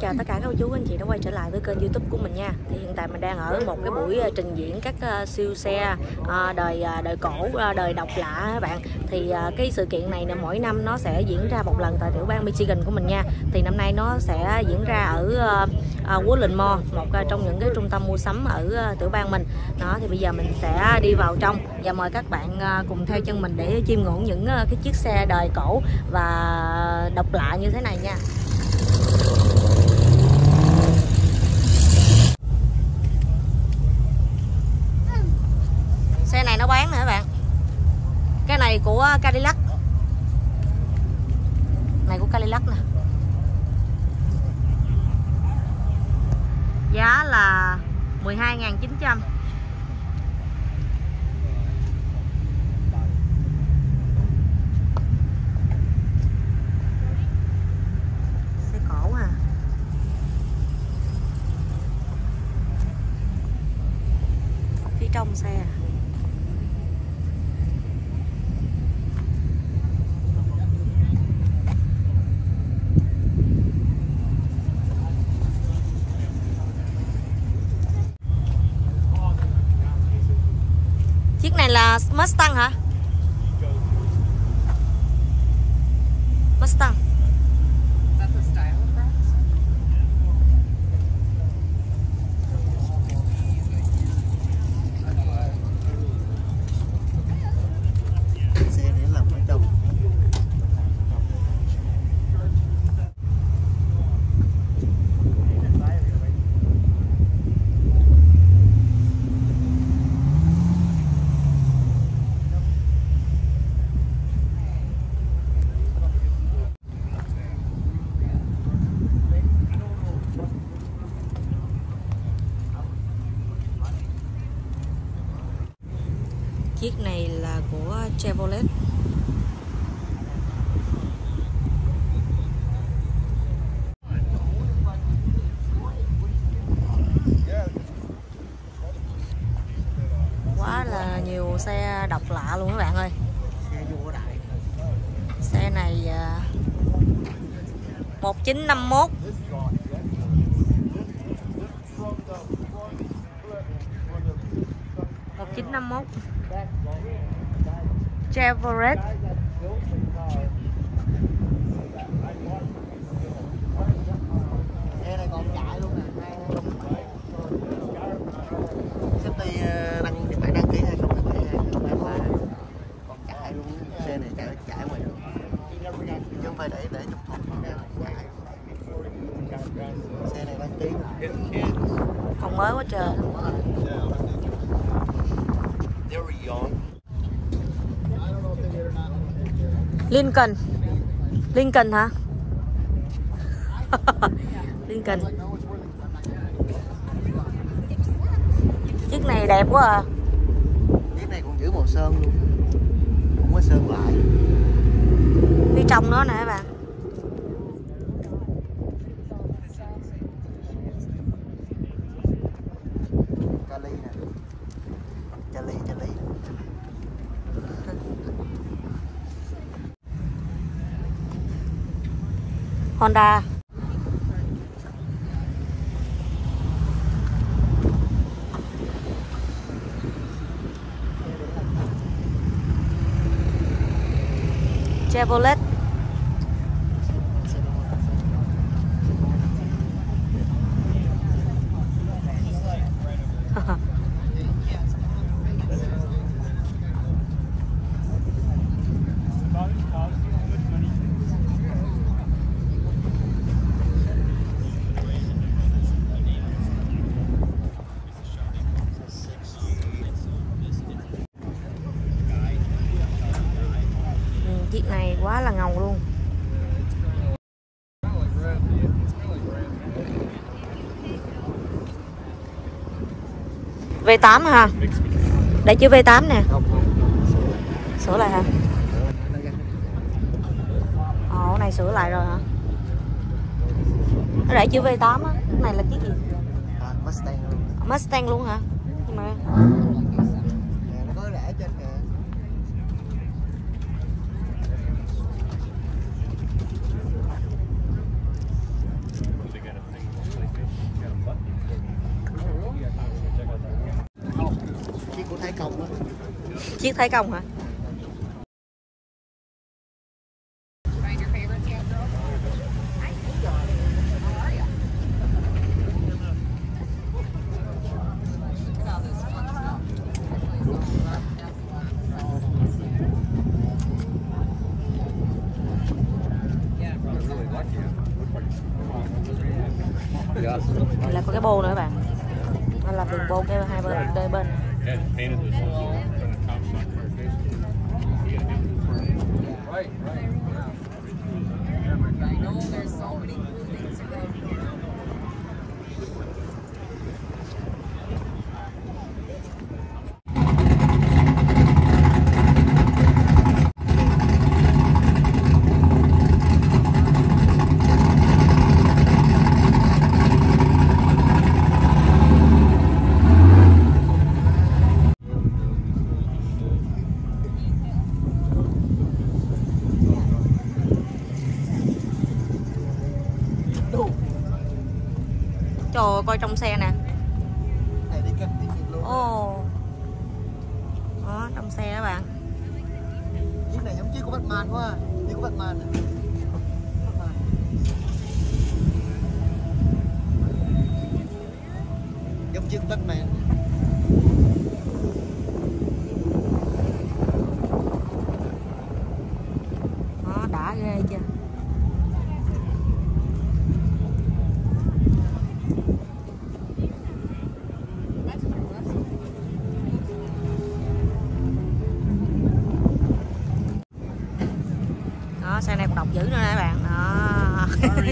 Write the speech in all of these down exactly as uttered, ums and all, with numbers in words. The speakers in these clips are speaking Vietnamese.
chào tất cả các cô chú anh chị đã quay trở lại với kênh YouTube của mình nha. Thì hiện tại mình đang ở một cái buổi trình diễn các uh, siêu xe uh, đời uh, đời cổ, uh, đời độc lạ các bạn. Thì uh, cái sự kiện này là mỗi năm nó sẽ diễn ra một lần tại tiểu bang Michigan của mình nha. Thì năm nay nó sẽ diễn ra ở uh, uh, Woodland Mall, một uh, trong những cái trung tâm mua sắm ở uh, tiểu bang mình. Đó, thì bây giờ mình sẽ đi vào trong và mời các bạn uh, cùng theo chân mình để chiêm ngưỡng những uh, cái chiếc xe đời cổ và độc lạ như thế này nha. Xe này nó bán nè các bạn. Cái này của Cadillac. Này của Cadillac nè. Giá là mười hai nghìn chín trăm. Xe cổ à. Phía trong xe. Chiếc này là Mustang hả? Mustang. Xe này làm ở trong. Chiếc này là của Chevrolet. Quá là nhiều xe độc lạ luôn các bạn ơi. Xe vô đại. Xe này một chín năm mốt. một chín năm mốt Chevrolet. Xe này còn chạy luôn nè. Sắp tới đăng phải đăng ký hai không hai bảy hai còn chạy luôn. Xe này chạy chạy ngoài đường chứ không phải để để trong thùng. Xe này đăng ký Còn mới quá trời. Lincoln. Lincoln hả? Lincoln. Chiếc này đẹp quá à. Chiếc này còn giữ màu sơn luôn. Không có sơn lại. Phía trong nó nè các bạn. Cali nè. Cali, Cali. Honda. Chevrolet. Chiếc này quá là ngầu luôn. V tám hả? Để chữ V tám nè. Sửa lại hả? Ồ, này sửa lại rồi hả? Nó để chữ V tám á. Cái này là chiếc gì? Mustang luôn. Mustang luôn hả? Nhưng mà nó có rẽ trên kìa. Chiếc Thái Công hả? Đây là có cái bô nữa các bạn. Nó là đường bô cái hai bên đôi bên. Trời ơi, coi trong xe nè. Này đi cắt đi luôn. Ồ. Đó, trong xe các bạn. Chiếc này giống chiếc của Batman quá à. Chiếc của Batman này. Batman. Giống chiếc Batman. Đó, đã ghê chưa? Đó, xe này còn độc dữ nữa nè các bạn. Đó.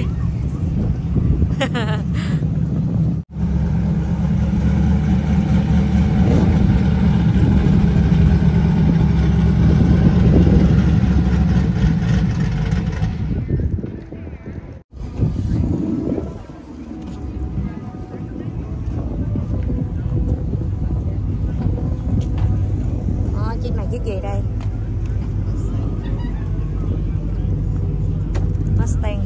Đó, chiếc này chiếc gì đây? Mustang.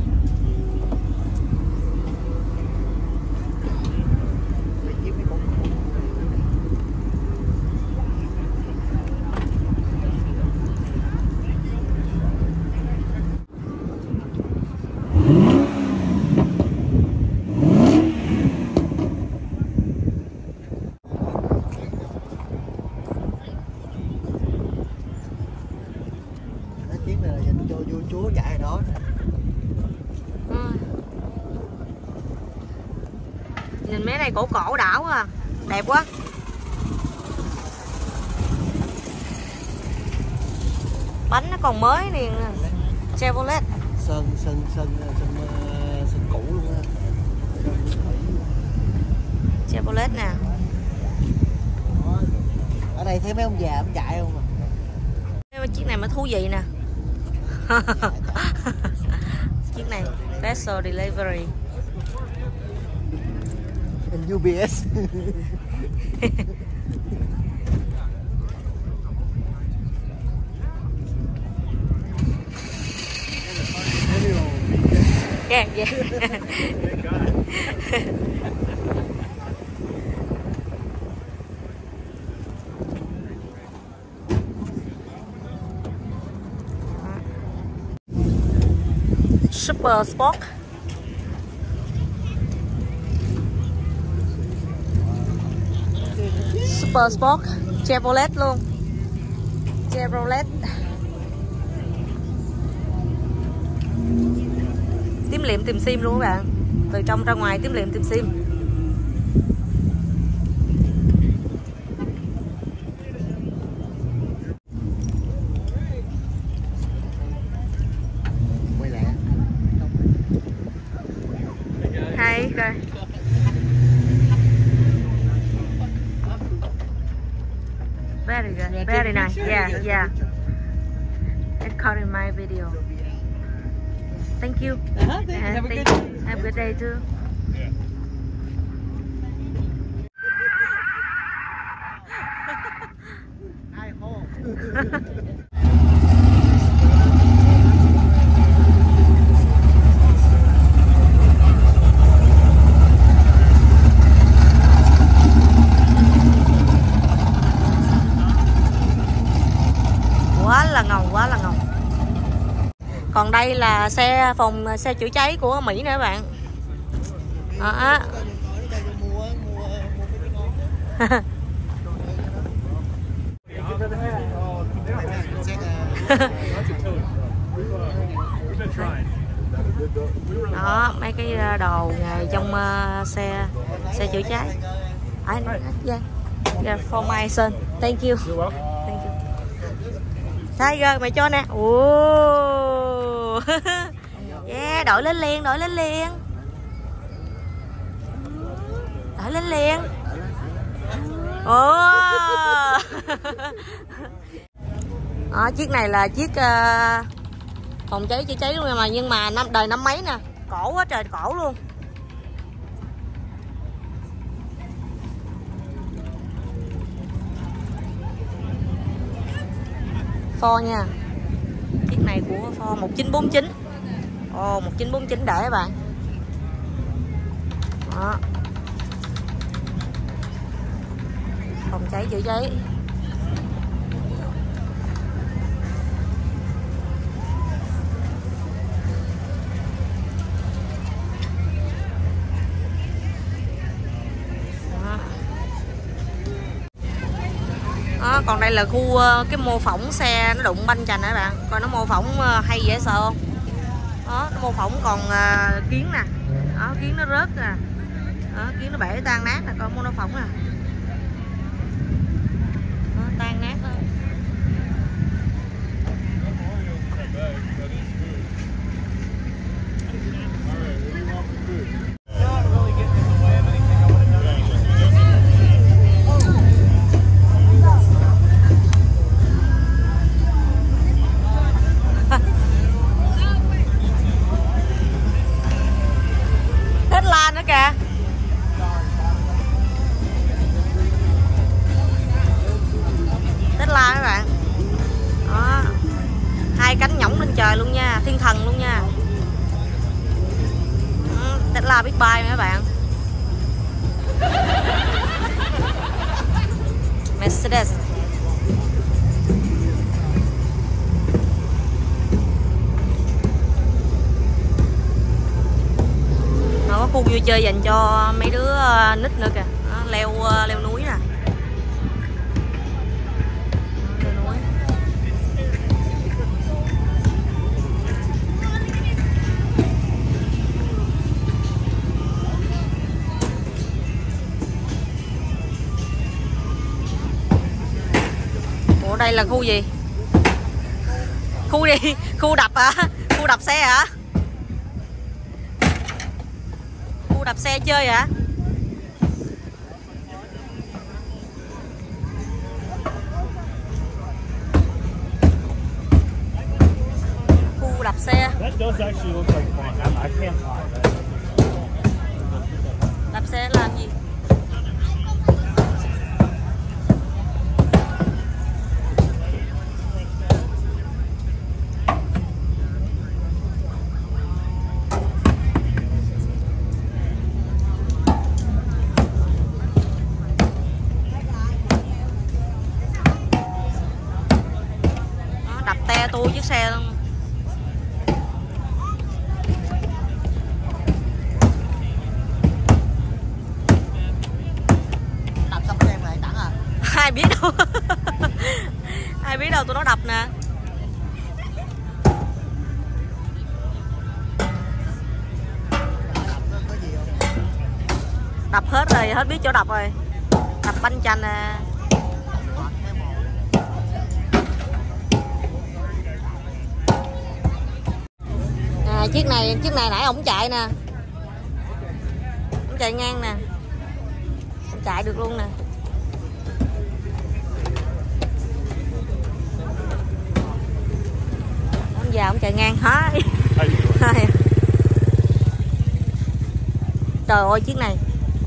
Chiếc này là dành cho vua chúa chạy ở đó. Ừ. Nhìn mấy này cổ cổ đảo quá à. Đẹp quá. Bánh nó còn mới liền. Chevrolet. Sơn sơn sơn sơn sơn cũ luôn á. Chevrolet nè. Ở đây thấy mấy ông già ông chạy không à? Chiếc này mới thú vị nè. Chiếc này Special Delivery. u bê ét. Yeah, yeah. Super Sport. Super Sport Chevrolet luôn. Chevrolet. Tím liệm tìm sim luôn các bạn. Từ trong ra ngoài tím liệm tìm sim. Hay coi. Very good. Very nice. Yeah, yeah. Recording my video. Thank you. Uh-huh, thank you. Have a good day. Have a good day too. Ai hô. đây là xe phòng xe chữa cháy của Mỹ nè các bạn. Đó. Đó, mấy cái đồ nghề trong uh, xe xe chữa cháy. I, yeah. Yeah, for my son. Thank you. Thank you. Tiger, mày cho nè. Ồ. Yeah, đổi lên liền, đổi lên liền. Đổi lên liền. Ồ. Đó, chiếc này là chiếc uh, phòng cháy chữa cháy luôn mà, nhưng mà năm đời năm mấy nè, cổ quá trời cổ luôn. Ford nha, chiếc này của Ford một chín bốn chín. Ồ, một chín bốn chín để các bạn. Đó. Phòng cháy chữa cháy. Đó, còn đây là khu cái mô phỏng xe nó đụng banh chành các bạn, coi nó mô phỏng hay dễ sợ không. Đó, nó mô phỏng còn uh, kiến nè, đó, kiến nó rớt nè, đó, kiến nó bể tan nát nè, coi mô phỏng nè, đó, tan nát đó. Nữa kìa. Tesla các bạn. Đó. Hai cánh nhỏng lên trời luôn nha, thiên thần luôn nha. Ừ, Tesla biết bay nữa các bạn. Mercedes. Nó có khu vui chơi dành cho mấy đứa nít nữa kìa. Đó, leo leo núi nè. Leo núi. Ủa đây là khu gì? Khu gì? Khu đập hả? Khu đập xe hả? Đập xe chơi hả? Khu đập xe. Đập xe làm gì? Tôi chiếc xe luôn. Đập xong nó đem lại đẳng à? Ai biết đâu. Ai biết đâu, tụi nó đập nè. Đập hết rồi, hết biết chỗ đập rồi. Đập banh chành nè. À, chiếc này chiếc này nãy ổng chạy nè, ổng chạy ngang nè, ổng chạy được luôn nè. Ổng già ổng chạy ngang hả? Trời ơi chiếc này.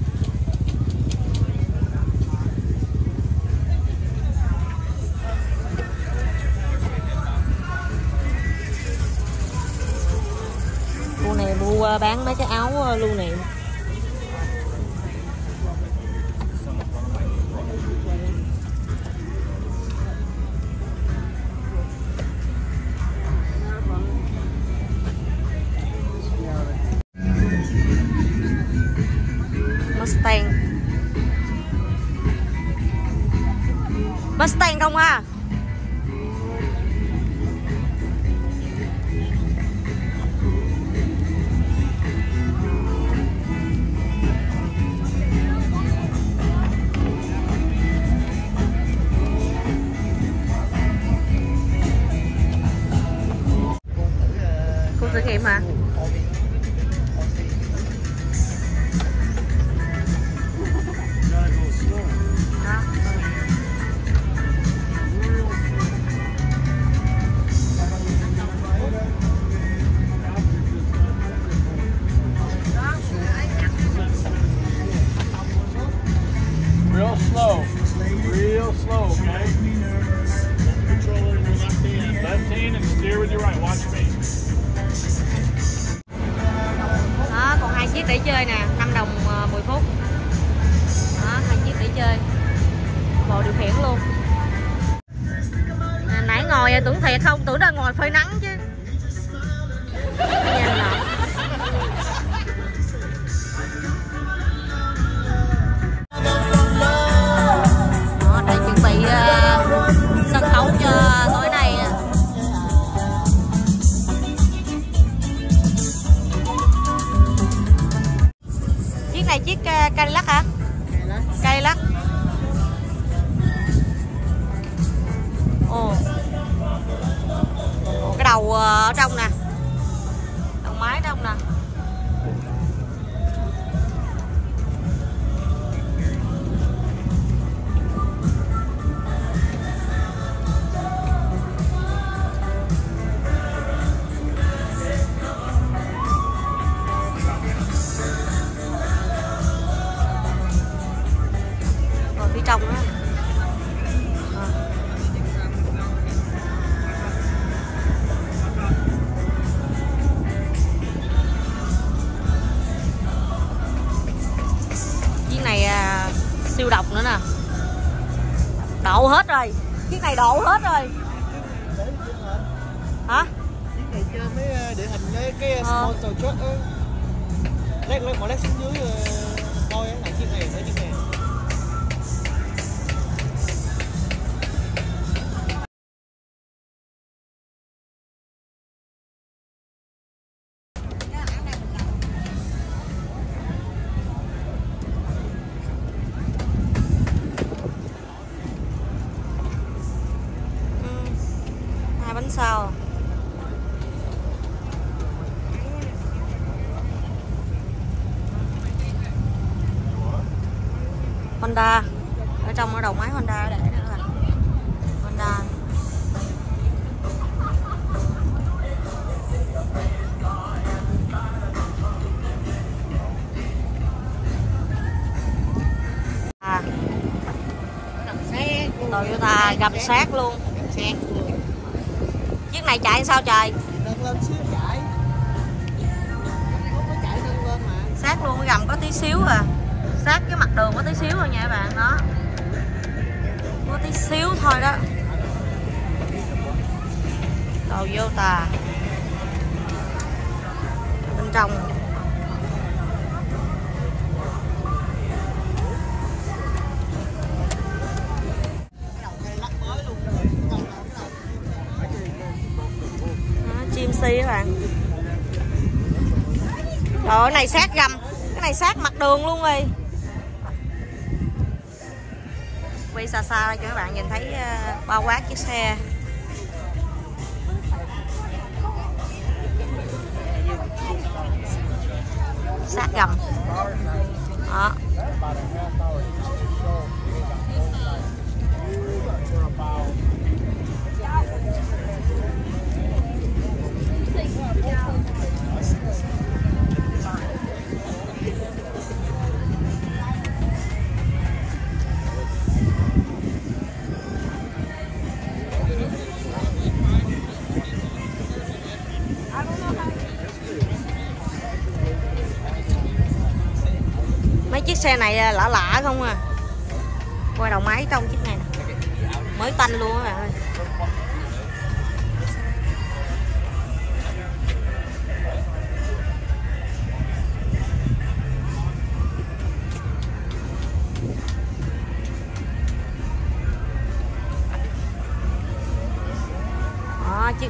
Mua bán mấy cái áo lưu niệm. Mustang. Mustang không à? Khu thử nghiệm hả? Real slow, real slow, okay? Controller in your left hand. Left hand and steer with your right. Watch me. Đó, còn hai chiếc để chơi nè, năm đồng mười phút. Đó, hai chiếc để chơi. Bộ điều khiển luôn. À, nãy ngồi tưởng thiệt không, tưởng đang ngồi phơi nắng chứ. Nhanh lắm. Đó, để chuẩn bị uh, sân khấu cho tối nay. Chiếc này chiếc uh, Cadillac hả? Cadillac. Ồ. Ồ, cái đầu uh, ở trong nè. Đầu máy ở trong nè. Phía trong đó. À. Chiếc này à, siêu độc nữa nè. Độ hết rồi. Chiếc này độ hết rồi. Hả? Chiếc này chơi mấy địa hình với cái sponsor truck á. Lát lát bỏ lát xuống dưới coi á, là chiếc này với chiếc này. Bánh sau. Honda. Ở trong ở đầu máy Honda để nữa rồi. Honda. À. Toyota gầm sát luôn. Sát luôn. Chiếc này chạy sao trời? Nâng lên xíu chạy. Không có chạy nâng lên mà. Sát luôn, cái gầm có tí xíu à. Sát cái mặt đường có tí xíu rồi nha các bạn, đó. Có tí xíu thôi đó. Toyota. Bên trong. Chimsy các bạn. Trời ơi, cái này sát gầm. Cái này sát mặt đường luôn rồi. Quay xa xa cho các bạn nhìn thấy uh, bao quát chiếc xe. Sát gầm. Đó. Mấy chiếc xe này lạ lạ không à. Coi đầu máy trong chiếc này nè. Mới tanh luôn các bạn ơi.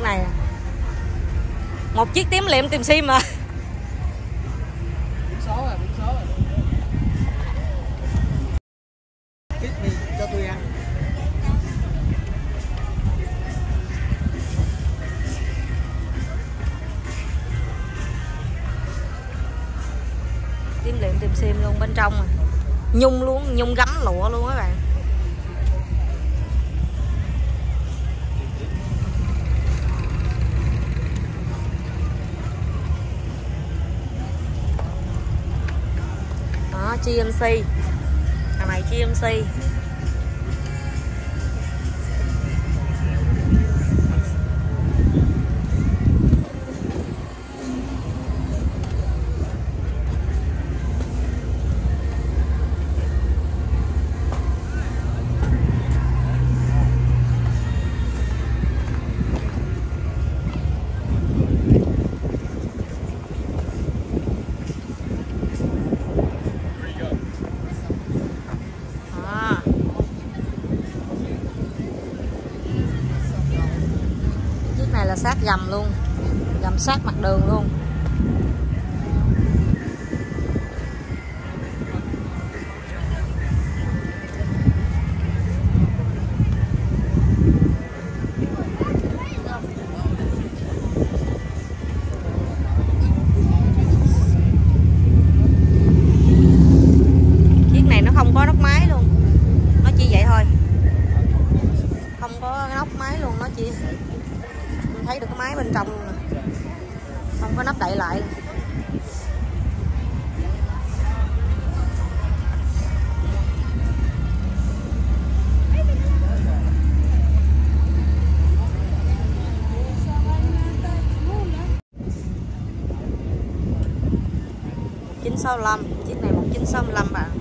chiếc này. Một chiếc tím liệm tìm sim mà. Biển số rồi, biển số rồi. Tiếp đi cho tôi ăn. Tím liệm tìm sim luôn, bên trong à. Nhung luôn, nhung gấm lụa luôn các bạn. Đó, giê em xê. Thằng này giê em xê. Là sát gầm luôn, gầm sát mặt đường luôn. Chiếc này nó không có nóc máy luôn, nó chỉ vậy thôi, không có nóc máy luôn, nó chỉ thấy được cái máy bên trong luôn nè, không có nắp đậy lại. chín sáu lăm, chiếc này một chín sáu lăm bạn.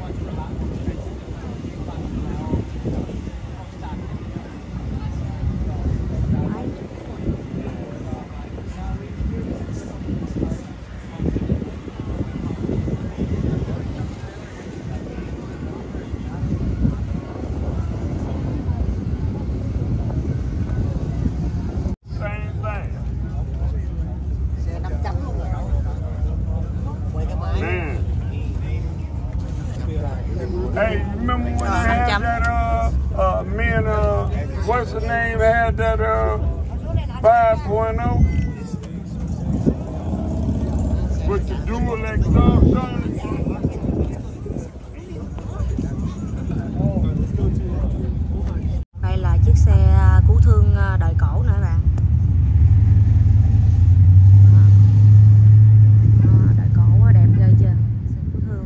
Hey, remember when they had that, uh, uh, me and, uh, what's the name, had that, uh, five point oh with the dual exhaust on it? Đây là chiếc xe cứu thương đời cổ nữa bạn. Đời cổ đẹp ghê chưa? Xe cứu thương.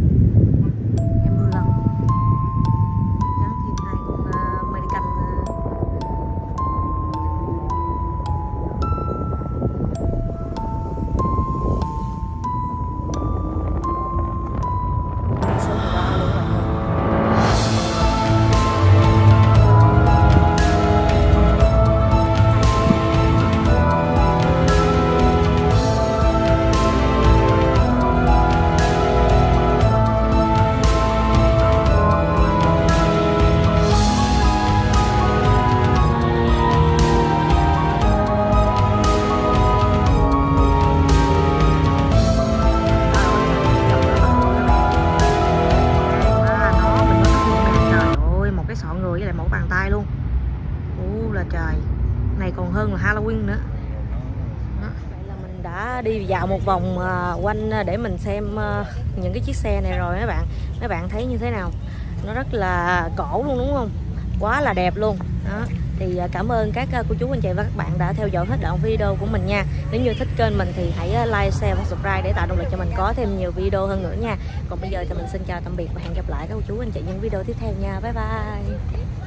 Trời, này còn hơn là Halloween nữa. Đó. Vậy là mình đã đi dạo một vòng uh, quanh để mình xem uh, những cái chiếc xe này rồi mấy bạn. Mấy bạn thấy như thế nào? Nó rất là cổ luôn đúng không? Quá là đẹp luôn. Đó. Thì uh, cảm ơn các uh, cô chú anh chị và các bạn đã theo dõi hết đoạn video của mình nha. Nếu như thích kênh mình thì hãy uh, like, share và subscribe để tạo động lực cho mình có thêm nhiều video hơn nữa nha. Còn bây giờ thì mình xin chào tạm biệt và hẹn gặp lại các cô chú anh chị những video tiếp theo nha. Bye bye.